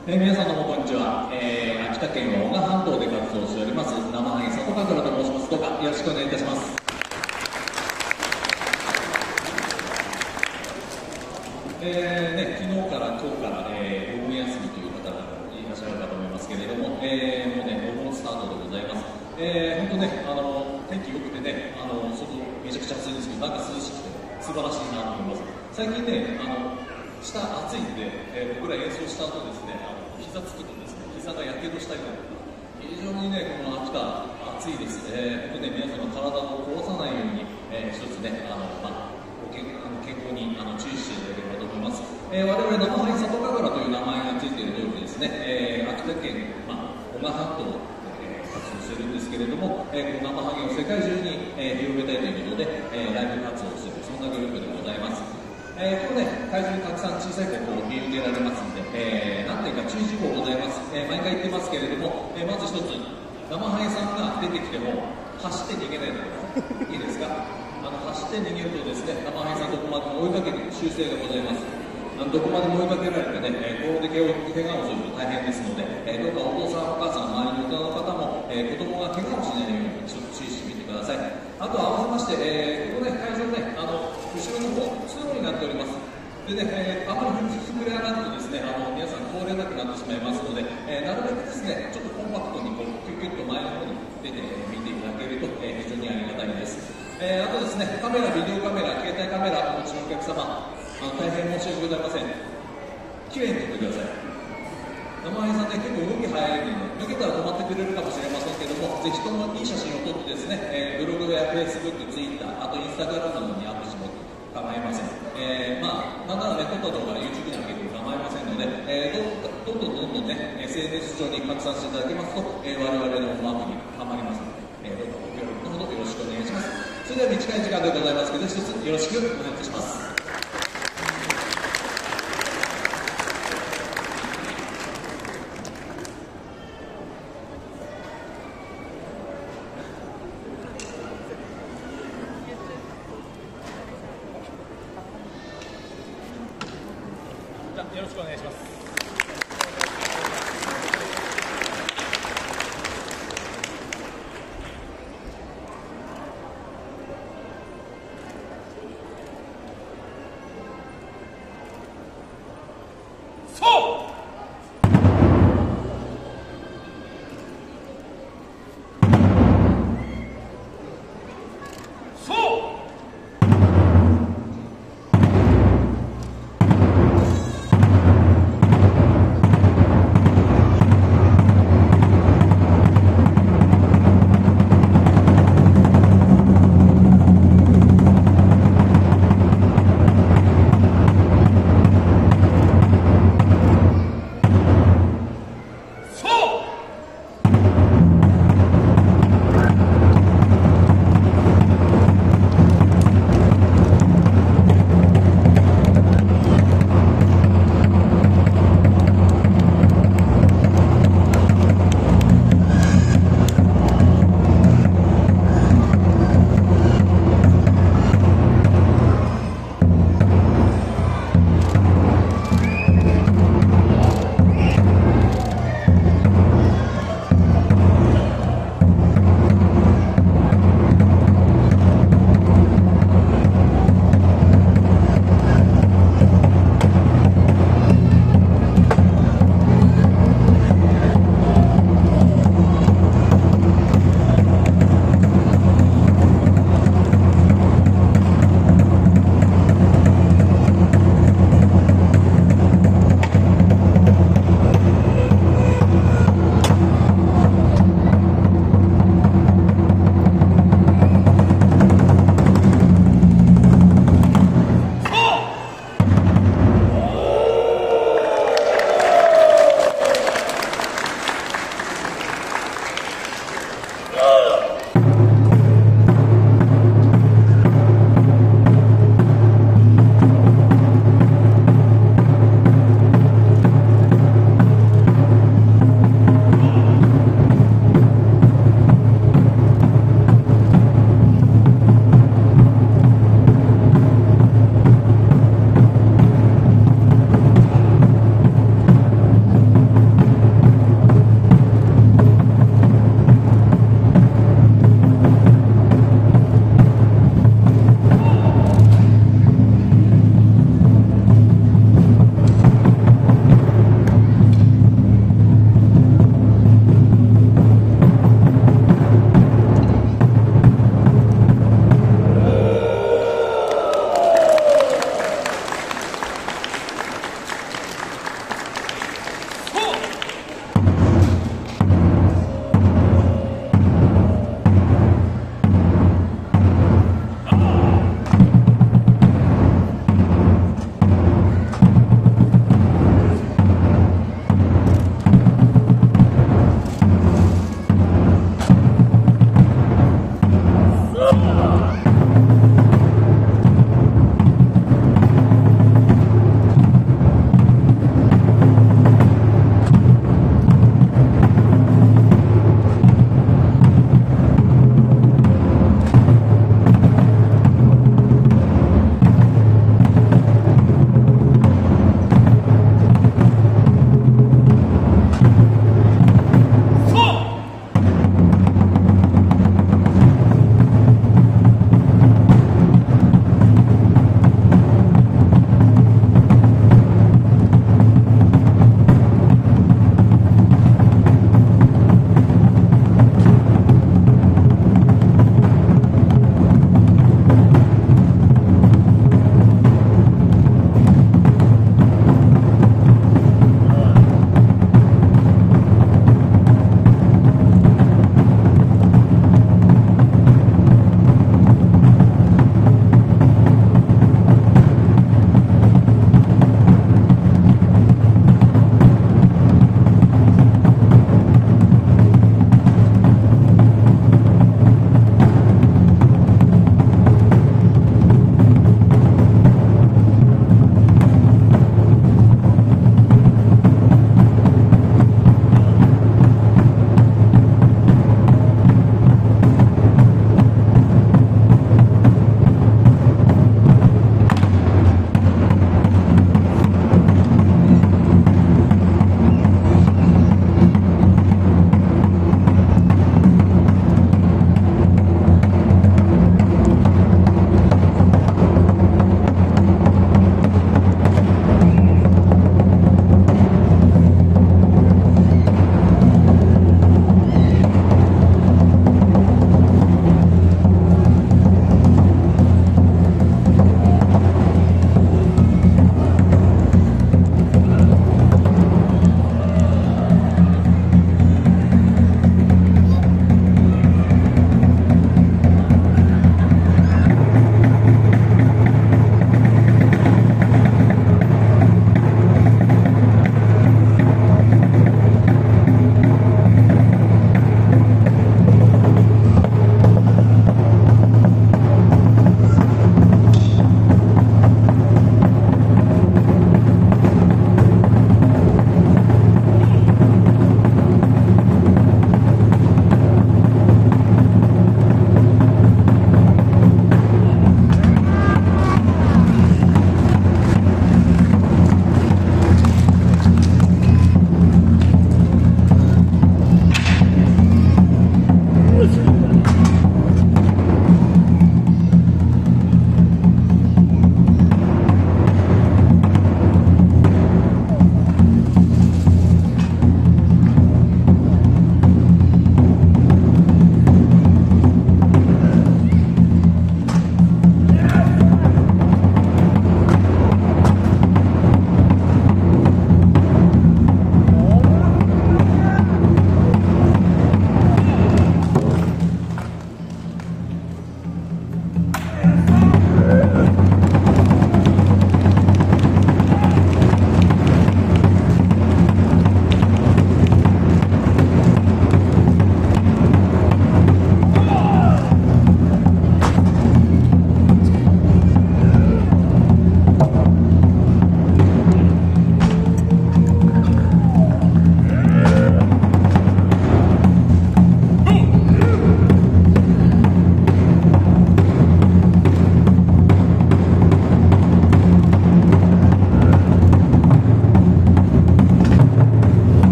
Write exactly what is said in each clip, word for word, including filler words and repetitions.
えー、皆さんどうもこんにちは、えー、秋田県は男鹿半島で活動しております生ハゲ里神楽と申します。どうかよろしくお願いいたします。えーね、昨日から今日から、えー、お盆休みという方がいらっしゃるかと思いますけれども、えー、もうねお盆スタートでございます。えー、本当ねあの天気良くてねあの外めちゃくちゃ暑いんですけどなんか涼しくて素晴らしいなと思います。最近ねあの下暑いんで、えー、僕ら演奏した後ですねあの膝つくとですね膝がやけどしたりとか非常にねこの秋田暑いです。えー、本当ね皆さんの体を壊さないように、えー、一つねあの、まあ、ご健健康にあの注意していただければと思います。えー、我々生ハゲ里神楽という名前がついている通りですね、えー、秋田県、まあ、男鹿半島を、えー、活動しているんですけれども、えー、この生ハゲを世界中に、えー、広めたいということで、えー、ライブ活動をするそんなグループでございます。えー、ここね会場にたくさん小さい子を見受けられますので、えー、何点か注意事項ございます。えー、毎回言ってますけれども、えー、まず一つ生ハゲさんが出てきても走って逃げないでください。いいですか？あの走って逃げるとですね生ハゲさんどこまでも追いかけていく習性がございます。あのどこまでも追いかけられてね、えー、ここで怪我をすると大変ですので、えー、どうかお父さんお母さん周りの大人の方も、えー、子供が怪我をしないようにちょっと注意してみてください。あと合わせまして、えー、ここね会場ねあの後ろの方通路になっております。でね、えー、あまり膨れ上がるとですねあの皆さん通れなくなってしまいますので、えー、なるべくですねちょっとコンパクトにこうキュッキュッと前の方に出てみていただけると、えー、非常にありがたいです。えー、あとですねカメラビデオカメラ携帯カメラお持ちのお客様あの大変申し訳ございません。きれいに撮ってください。生ハゲさんね結構動き早いので抜けたら止まってくれるかもしれませんけどもぜひともいい写真を撮ってですね、えー、ブログやフェイスブック、ツイッターあとインスタグラムなどにアップしても構いません。えー、まあなんならね撮った動画 YouTube に上げても構いませんので、えー、どんどんどんどんね エスエヌエス 上に拡散していただけますと、えー、我々のマークにはまりますので、えー、どうかご協力のほどよろしくお願いします。それでは短い時間でございますけど一つよろしくお願いいたします。 よろしくお願いします。そう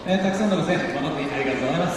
えー、たくさんのご声援誠にありがとうございます。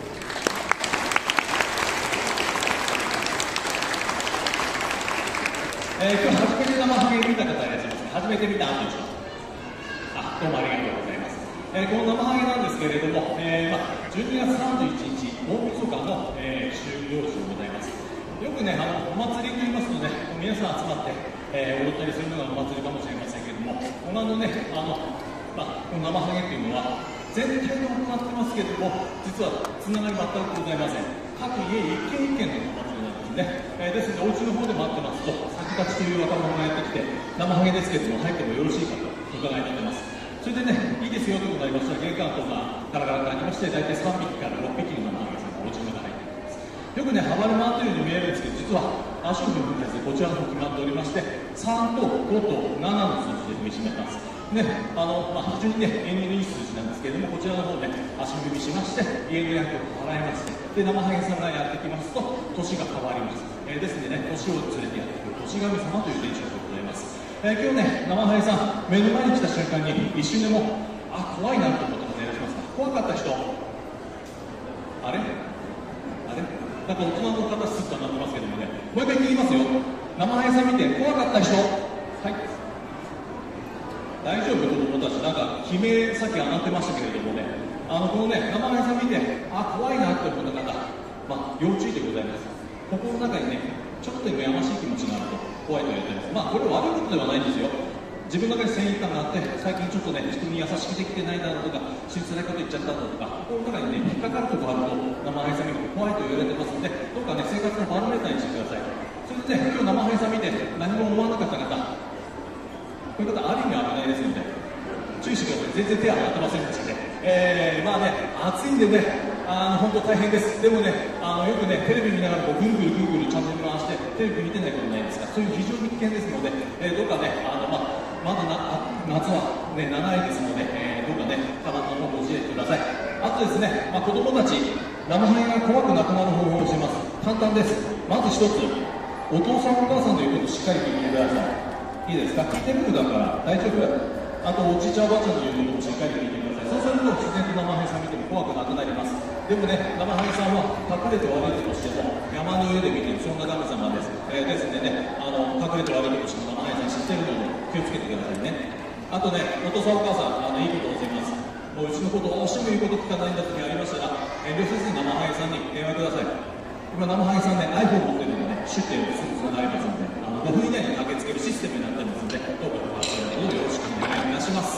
えー、今日初めて生ハゲ見た方いらっしゃいますか？初めて見たという人、あ、どうもありがとうございます。えー、この生ハゲなんですけれども、えーまあ、じゅうにがつさんじゅういちにち大晦日の、えー、終了時でございます。よくね、あのお祭りと言いますとね、皆さん集まって、えー、踊ったりするのがお祭りかもしれませんけども、このね、あの、まあ、この生ハゲっていうのは全体で行ってますけども、実はつながり全くございません。各家一軒一軒のお祭りなんですね。えー、ですので、お家の方で待ってますと、先立ちという若者がやってきて、生ハゲですけども、入ってもよろしいかと伺いになってます。それでね、いいですよとございましたら、玄関とかガラガラと開きまして、大体さんびきからろっぴきの生ハゲさんがお家の中に入っています。よくね、暴れ回っているように見えるんですけど、実は足を踏むんですね、こちらの方決まっておりまして、さんとごとななの数字で踏みしめます。ね、あの、まあ、非常にね、縁起のいい数字なんですけれども、こちらの方で、ね、足踏みしまして、家の役を払いまして、で、生ハゲさんがやってきますと、年が変わります。えー、ですのでね、年を連れてやってくる年神様という伝承でございます。えー、今日ね、生ハゲさん、目の前に来た瞬間に、一瞬でも、あ、怖いなと思った方いらっしゃいますか？怖かった人、あれあれなんか大人の方スッとなってますけどもね、もう一回言いますよ。生ハゲさん見て、怖かった人、はい。大丈夫、子供たち、なんか悲鳴さっき上がってましたけれどもね、あのこのね、生ハゲさん見て、あ、怖いなって思った方、まあ、要注意でございます。心の中にね、ちょっとでもやましい気持ちがあると怖いと言われてます。まあ、これ悪いことではないんですよ。自分の中に正義感があって、最近ちょっとね、人に優しくできてないだろうとか、親切なこと言っちゃっただとか、心の中にね、引っかかるところあると、生ハゲさん見て怖いと言われてますので、どうかね、生活のバロメーターにしてください。それでね、今日生ハゲさん見て、何も思わなかった方、こういう方、ある意味危ないですので、注意してください。全然手は上がってませんでしたね。えー、まあね、暑いんでね、あの本当大変です。でもね、あのよくね、テレビ見ながらこうぐるぐるぐるぐるチャンネル回して、テレビ見てないことないですか？そういう非常に危険ですので、えー、どうかね、あの、まあ、まだな夏は、ね、長いですので、えー、どうかね、体の方をご自愛ください。あとですね、まあ、子供たち、生ハゲが怖くなくなる方法を教えます。簡単です。まず一つ、お父さんお母さんの言うことをしっかり聞いてください。いいですか？聞いてるんだから大丈夫。あと、おじいちゃんおばあちゃんの言うことをしっかり聞いてください。そうすると、自然と生ハゲさん見ても怖くなくなります。でもね、生ハゲさんは隠れて悪いことをしても、山の上で見てる、そんな神様です。えー、ですのでね、あの、隠れて悪いことをしても生ハゲさん知ってるので、気をつけてくださいね。あとね、お父さんお母さん、あの、いいことを教えます。もううちのことをどうしても言うこと聞かないんだ時ありましたら、遠慮せずに生ハゲさんに電話ください。今、生ハゲさんね、iPhone 持ってるのでね、シュッてすぐつながりますので、あのごふん以内に駆けつけるシステムになってますので、どうかご活用のほどよろしくお願いいたします。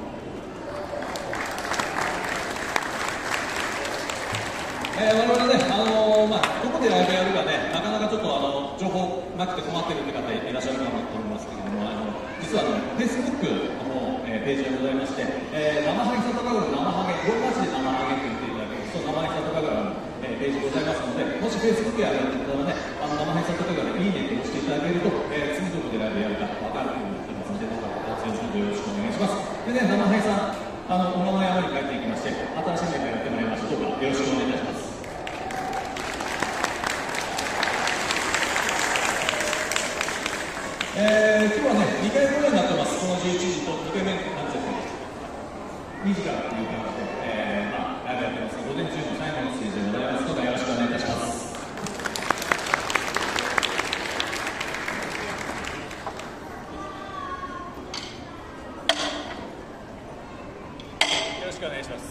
えー、我々ね、あのーまあ、どこでライブやるかね、なかなかちょっとあの情報なくて困ってるって方いらっしゃるかなと思いますけれども、あの実はね、Facebook の方、えー、ページがございまして、えー、生ハゲ里神楽の生ハゲ、ローマ字で生ハゲと言っていただけると、生ハゲ里神楽の、えー、ページございますので、もし Facebook やられる方はね、あの生ハゲ里神楽でいいねって押していただけると、えー、次どこでライブやるか分かるようになってますので、どうかご活用するとよろしくお願いします。でね、生ハゲさん、あの、お名前山に帰っていきまして、新しいメンバーやってまいりました。どうかよろしくお願いいたします。えー、今日はね、にかい公演になってます。このじゅういちじとにかいめなんですよ。にじからという感じで、えー、まあ、ライブやってます。午前中の最後のステージでございますので、よろしくお願いいたします。 よろしくお願いします。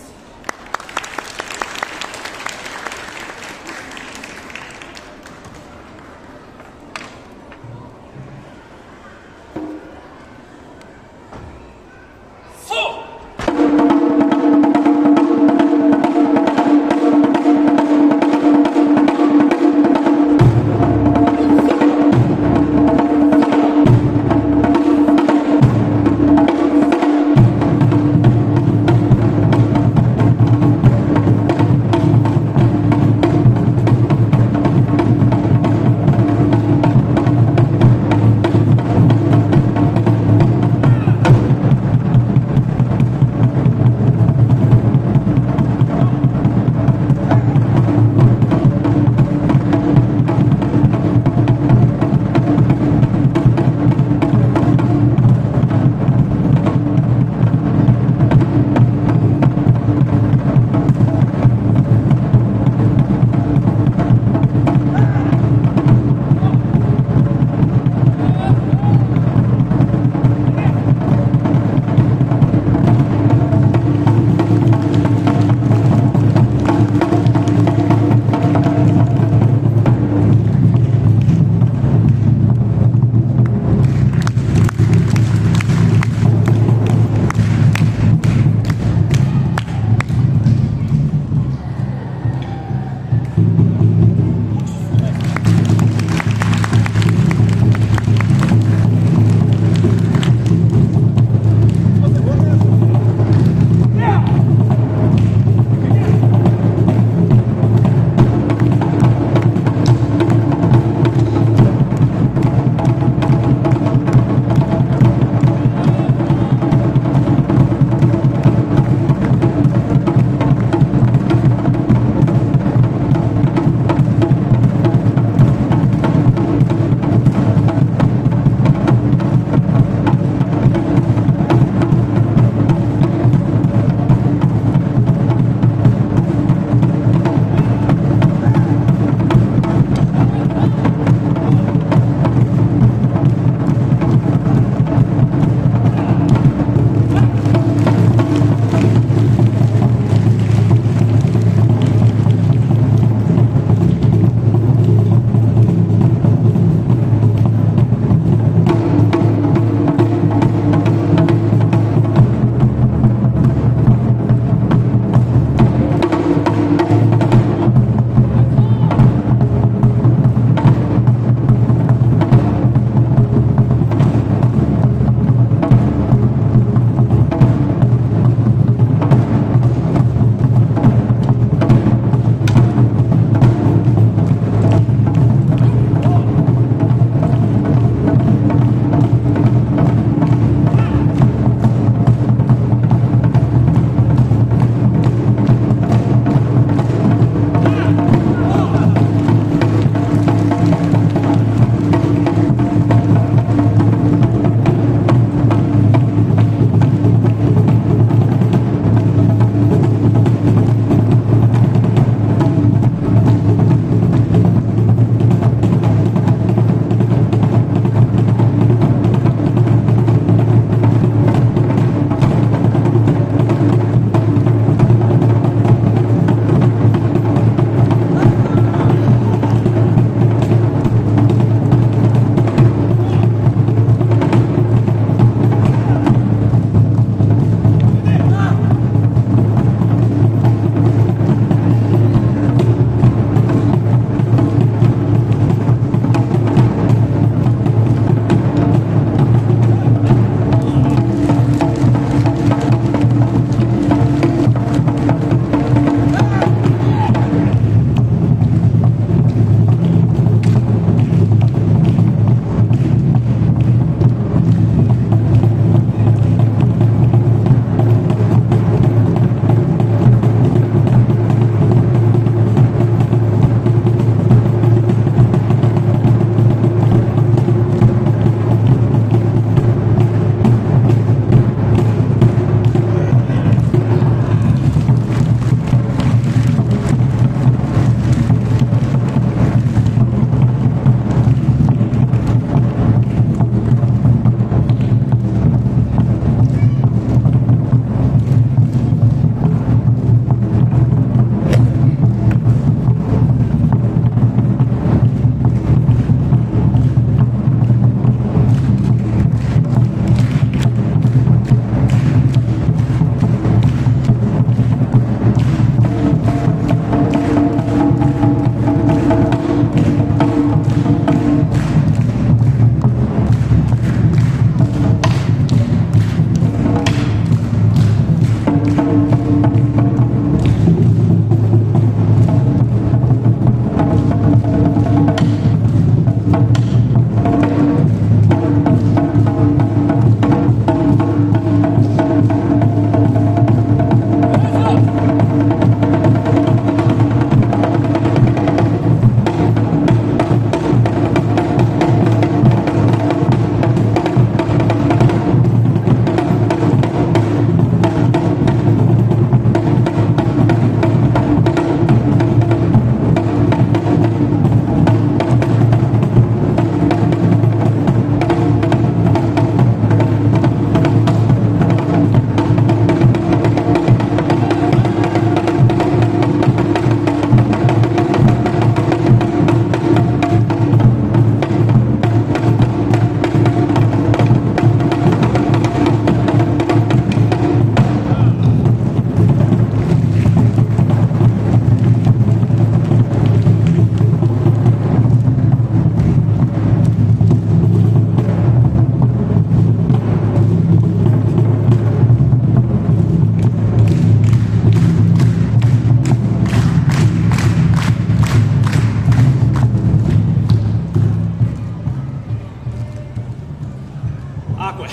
あー、これ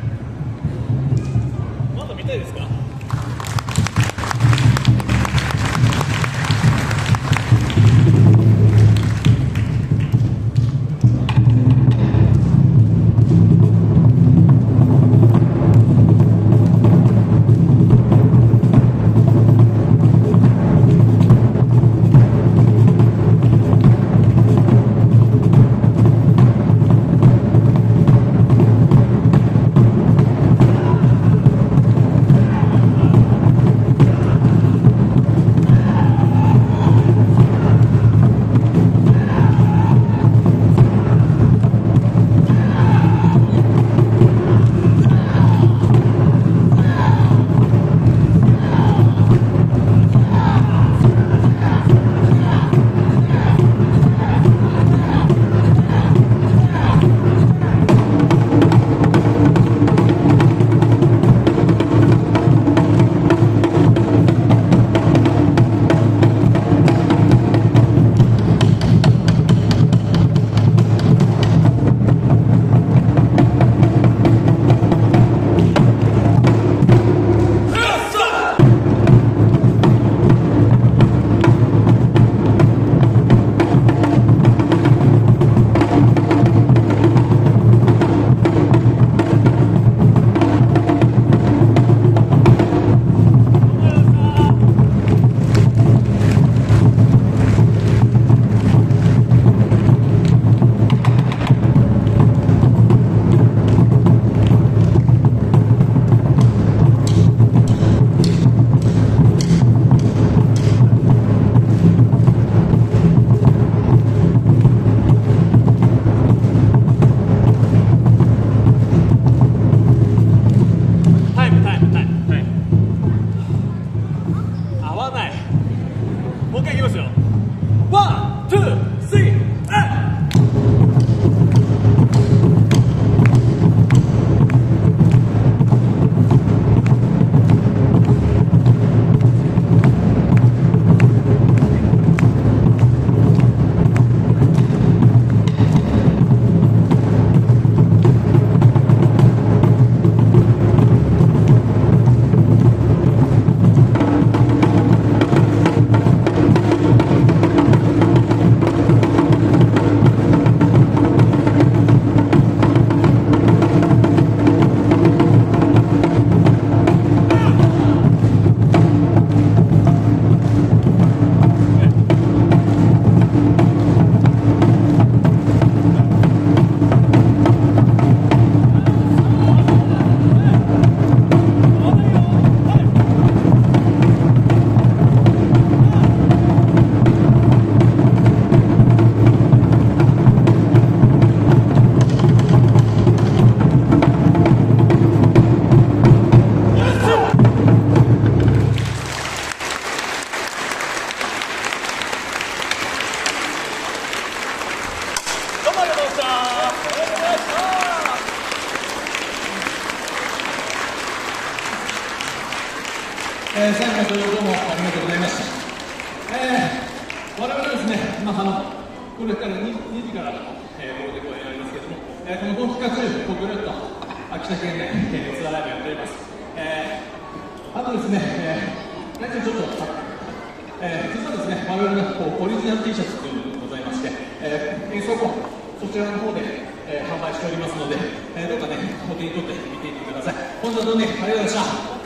まだ見たいですか？ えー、最後までどうもありがとうございました。えー、我々はですね、まあ、あのこれから 2, 2時からの、えー、ゴールデン公演やりますけれども、えー、この冬季活中、ぐるっと秋田県内、えー、ツアーライブやっております。えー、あとですね、えー、大体ちょっと、えー、実はですね、我々のこうオリジナル T シャツというのがございまして、えー、演奏後、そちらの方で、えー、販売しておりますので、えー、どうかね、お手に取って見ていってください。本日はどうもありがとうございました。